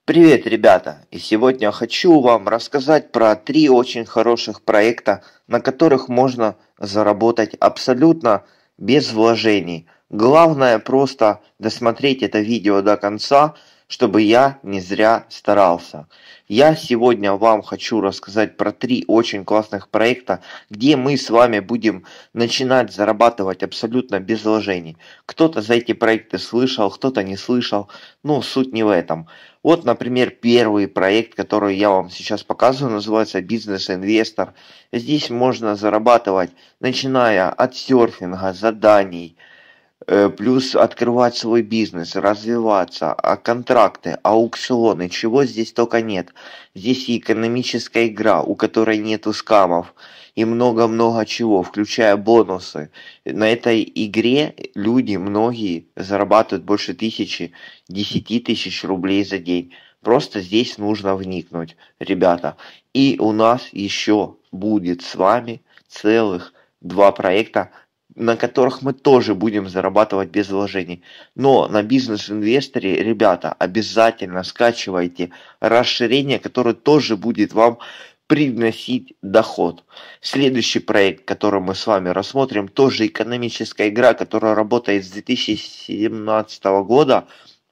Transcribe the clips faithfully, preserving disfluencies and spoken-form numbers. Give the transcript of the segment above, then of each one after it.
Привет, ребята! И сегодня хочу вам рассказать про три очень хороших проекта, на которых можно заработать абсолютно без вложений. Главное просто досмотреть это видео до конца, чтобы я не зря старался. Я сегодня вам хочу рассказать про три очень классных проекта, где мы с вами будем начинать зарабатывать абсолютно без вложений. Кто-то за эти проекты слышал, кто-то не слышал, но суть не в этом. Вот, например, первый проект, который я вам сейчас показываю, называется «Бизнес-инвестор». Здесь можно зарабатывать, начиная от серфинга, заданий, э, плюс открывать свой бизнес, развиваться, а контракты, аукционы, чего здесь только нет. Здесь и экономическая игра, у которой нету скамов, и много-много чего, включая бонусы. На этой игре люди, многие, зарабатывают больше тысячи, десяти тысяч рублей за день. Просто здесь нужно вникнуть, ребята. И у нас еще будет с вами целых два проекта, на которых мы тоже будем зарабатывать без вложений. Но на бизнес-инвесторе, ребята, обязательно скачивайте расширение, которое тоже будет вам приносить доход. Следующий проект, который мы с вами рассмотрим, тоже экономическая игра, которая работает с две тысячи семнадцатого года.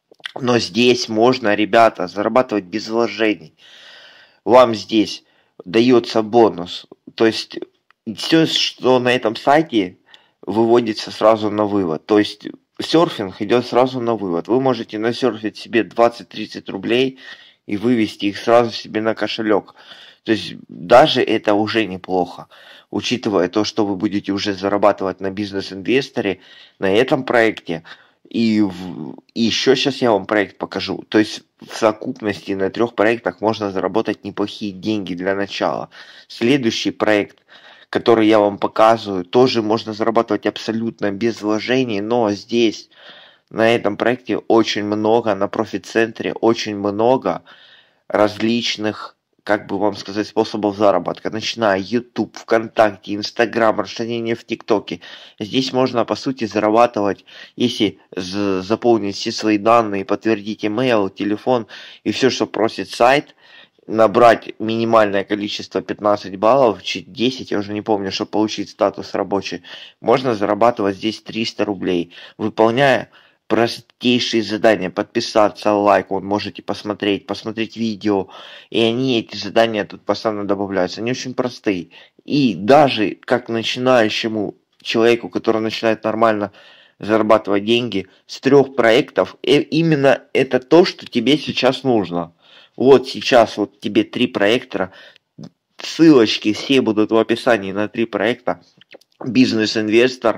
Но здесь можно, ребята, зарабатывать без вложений. Вам здесь дается бонус. То есть все, что на этом сайте, выводится сразу на вывод. То есть серфинг идет сразу на вывод. Вы можете насерфить себе двадцать-тридцать рублей и вывести их сразу себе на кошелек. То есть даже это уже неплохо, учитывая то, что вы будете уже зарабатывать на бизнес-инвесторе, на этом проекте. И, в, и еще сейчас я вам проект покажу. То есть в совокупности на трех проектах можно заработать неплохие деньги для начала. Следующий проект, который я вам показываю, тоже можно зарабатывать абсолютно без вложений, но здесь на этом проекте очень много, на профит-центре очень много различных, как бы вам сказать, способов заработка, начиная YouTube, ВКонтакте, Инстаграм, расширение в ТикТоке. Здесь можно, по сути, зарабатывать, если заполнить все свои данные, подтвердить email, телефон и все, что просит сайт, набрать минимальное количество пятнадцать баллов, десять, я уже не помню, чтобы получить статус рабочий, можно зарабатывать здесь триста рублей, выполняя простейшие задания: подписаться, лайк, вот можете посмотреть, посмотреть видео, и они, эти задания тут постоянно добавляются, они очень простые, и даже как начинающему человеку, который начинает нормально зарабатывать деньги, с трех проектов, э, именно это то, что тебе сейчас нужно. Вот сейчас вот тебе три проекта, ссылочки все будут в описании на три проекта: Бизнес-инвестор,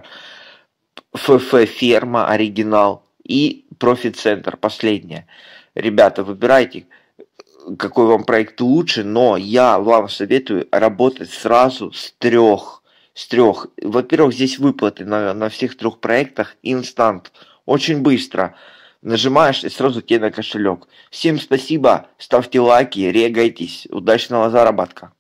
ФФ-ферма оригинал и профит-центр, последняя. Ребята, выбирайте, какой вам проект лучше, но я вам советую работать сразу с трех. С трех. Во-первых, здесь выплаты на, на всех трех проектах инстант. Очень быстро. Нажимаешь и сразу тебе на кошелек. Всем спасибо, ставьте лайки, регайтесь. Удачного заработка.